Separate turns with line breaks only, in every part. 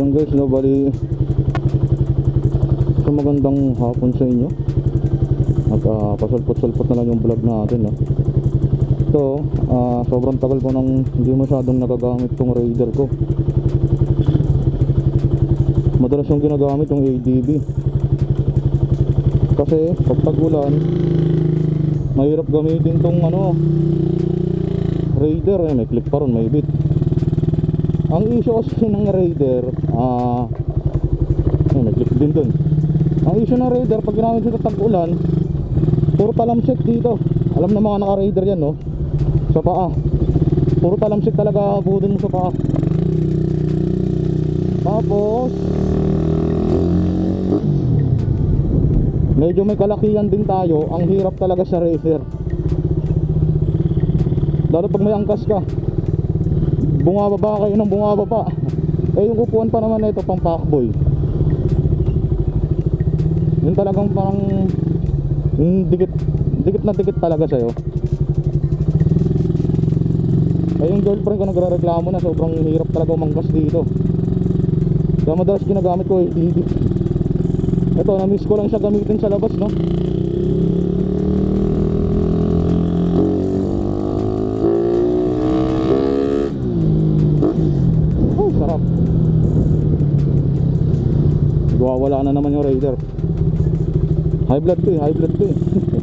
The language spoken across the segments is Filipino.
Yan guys, no, bali so magandang hapon sa inyo. At pasulpot-sulpot na lang yung vlog natin, no. So, sobrang tagal ko nang hindi masyadong nagagamit tong Raider ko. Madalas yung ginagamit yung ADB. Kasi pag tag-ulan, mahirap gamitin tong Raider. May click pa ron, may bit. Ang issue kasi ng Raider, may click din dun. Ang issue ng Raider, pag ginamit sa tag-ulan, puro talamsik dito. Alam na mga naka-Raider yan, no? Sa paa, puro talamsik talaga budin mo sa paa. Tapos medyo may kalakihan din tayo. Ang hirap talaga sa Raider, lalo pag may angkas ka, bungababa kayo ng bungababa. Yung upuan pa naman ito pang packboy. Yun talagang parang dikit na dikit talaga sa'yo. Yung girlfriend ko nagre-reklamo na sobrang hirap talaga umangkas dito. Kaya madalas ginagamit ko ADB. Ito, na-miss ko lang siya gamitin sa labas, no? Oh, sarap. Wala na naman yung Raider. High blood to eh, high blood to eh.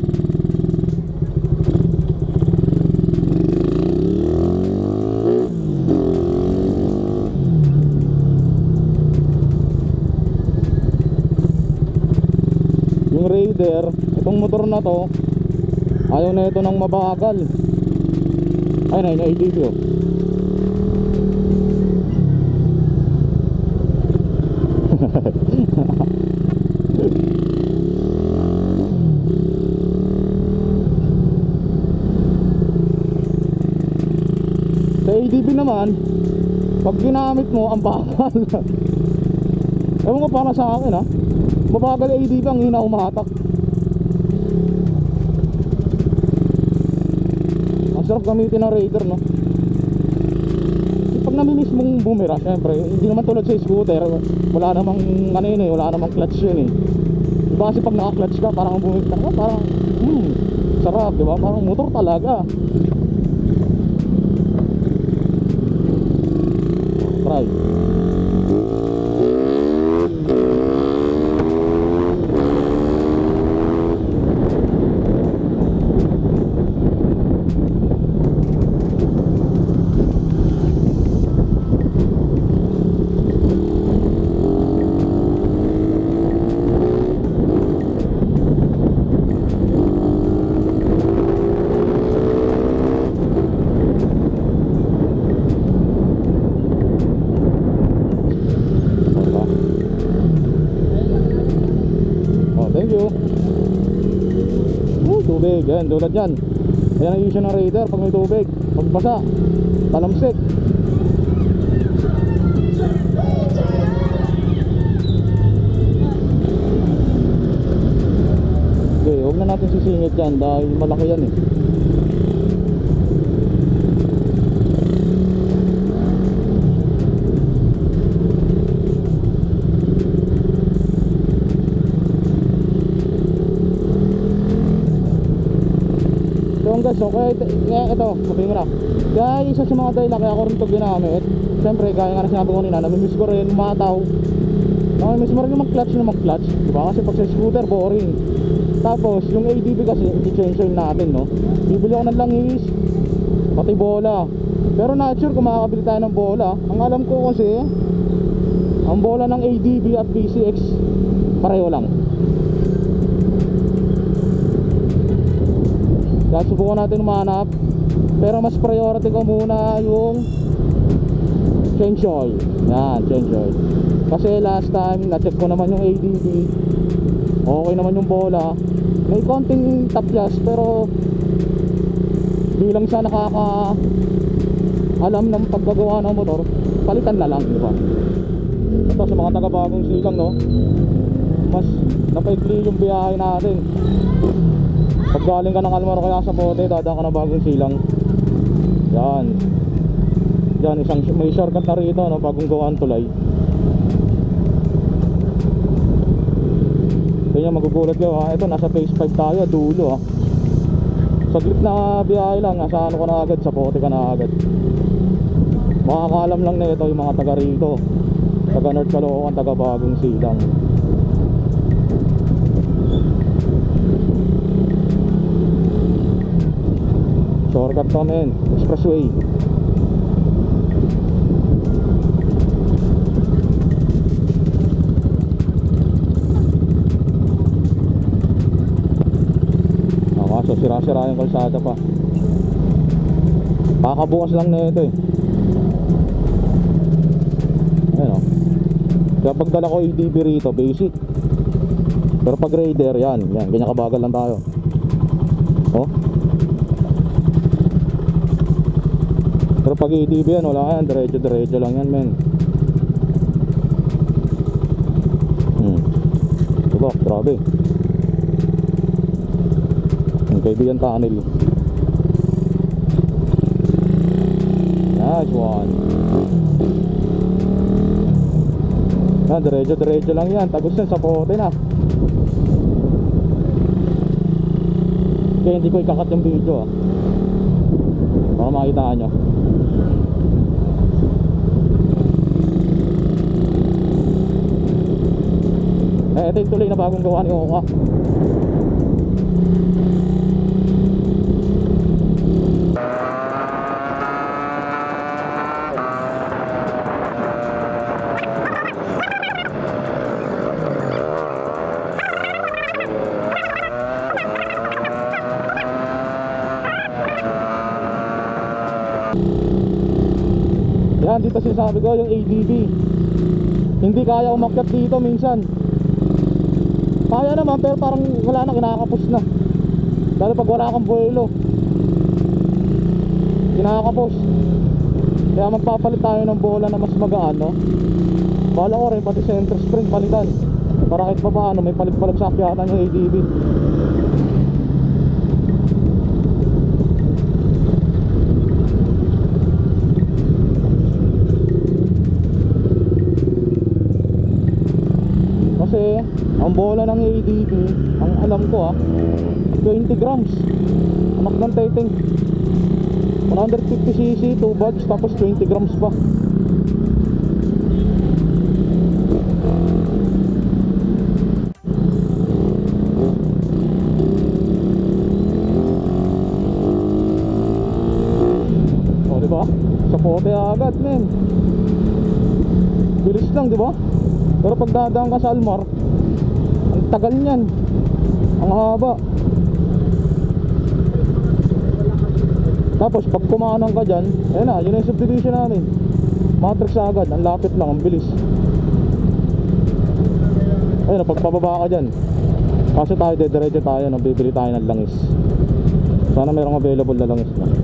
Yung Raider, itong motor na to, ayaw na ito ng mabagal. Ayun na, ADB oh. Sa ADB naman, pag ginamit mo, ang bagal. Ewan ko para sa akin, ha. Mabagal ADB, ang hina umatak. Ang sarap gamitin ng Raider, no. Pag namimiss mong bumira, syempre hindi naman tulad sa scooter, wala namang wala namang clutch yun eh. Diba kasi pag naka-clutch ka, parang bumira ka, parang sarap, diba? Parang motor talaga. Try. Tubig, yan, tulad yan. Ayan ang issue ng Raider pag may tubig. Pagbasa, talamsik. Okay, huwag na natin sisingit yan dahil malaki yan eh. Guys, so kaya ito, sabihin ko na, kaya isa sa mga dahilan kaya ako rin ito ginamit. Siyempre, gaya nga na sinabi ko nila, namimiss ko rin mataw. Namimiss mo rin yung mag-clutch, diba? Kasi pag sa scooter, boring. Tapos, yung ADB kasi, i-change natin, no? Bibili ako ng langis, pati bola. Pero not sure kung makakabili tayo ng bola. Ang alam ko kasi, ang bola ng ADB at PCX, pareho lang. Kaya subukan natin umanap. Pero mas priority ko muna yung change oil. Yan, change oil. Kasi last time na-check ko naman yung ADB, okay naman yung bola. May konting tapyas, pero di lang siya nakaka-alam ng paggagawa ng motor. Palitan na lang, diba? Ito sa mga taga-bagong silang, no, mas napaikli yung biyahe natin. Pag galing ka ng Almaro kaya sa Bote, dadaan ka na Bagong Silang. Yan. Yan, may shortcut na rito, no, bagong gawaan tulay. Ayun yung magugulat kayo ha. Ito nasa phase 5 tayo, dulo ha. Saglit na biyahe lang, nasa ano ka na agad, sa Pote ka na agad. Makakaalam lang na ito yung mga taga rito, taga North Caloocan, taga Bagong Silang. Shortcut to men, expressway. So sira-sira yung kalsada pa. Kakabukas lang na ito eh. Ayan o. Kaya pagdala ko ADB rito, basic. Pero pag raider, yan, ganyan kabagal lang tayo. Oh. Pero pag ADB yan, wala yan, diretso lang yan men. Diba, grabe. Kaibigan tunnel. Nice one. Diretso lang yan. Tagos yan sa Pote na. Kaya hindi ko ikakat yung video para makita nyo. Ito yung tuloy na bagong gawa ni Oka. Yan, dito sinasabi ko yung ADB. Hindi kaya umakyat dito minsan. Kaya naman pero parang wala na, kinakapos na. Lalo pag wala kang buwelo, kinakapos. Kaya magpapalit tayo ng bola na mas magaan, no? Bala ko rin pati center spring palitan, para kahit pa paano may palit-palit sa akyatan yung ADB. Kasi ang bola ng ADB, ang alam ko 20 grams. Anak ng teteng, 150cc, 2 buds, tapos 20 grams pa. O diba? Sa Pote agad men. Bilis lang diba? Pero pag dadaan ka sa Almar, ang tagal niyan, ang haba. Tapos pag kumanang ka dyan, ayun na, yun yung subdivision namin. Matrix agad, ang lapit lang, ang bilis. Ayun na, pagpababa ka dyan, kasi tayo diretso tayo, bibili tayo ng langis. Sana merong available na langis na.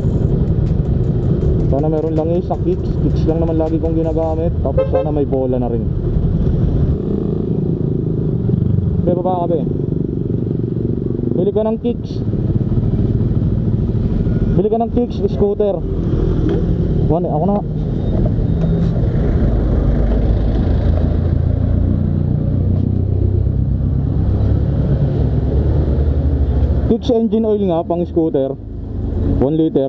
Sana meron langis sa kicks lang naman lagi kong ginagamit. Tapos sana may bola na rin. Be, baba ka be. Bili ka ng kicks. Bili ka ng kicks, scooter. Ako na. Kicks engine oil nga pang scooter, 1 liter.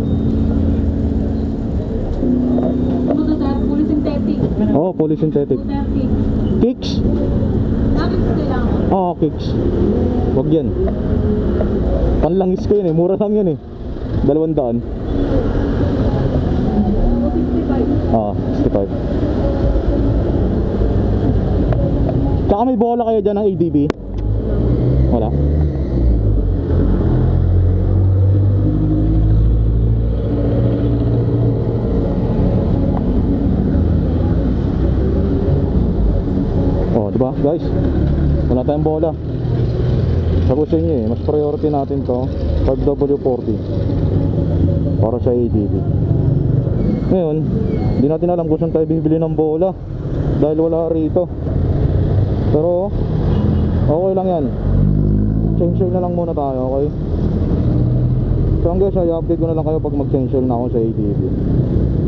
Fully synthetic.
Oh, fully synthetic. Kicks?
Bakit kailangan?
Oo, kicks. Wag yan. Panlangis ko yun eh, mura lang yun eh. 200.
65.
Ah, 65. Tsaka may bola kayo dyan ng ADB? Wala. Oh, diba guys? Wala tayong bola. Sabi sa inyo eh, mas priority natin to 5W40 para sa ADB. Ngayon, hindi natin alam kung saan tayo bibili ng bola dahil wala rito. Pero okay lang yan. Change oil na lang muna tayo, okay? So hanggang sa i-update ko na lang kayo pag mag-change oil na ako sa ADB.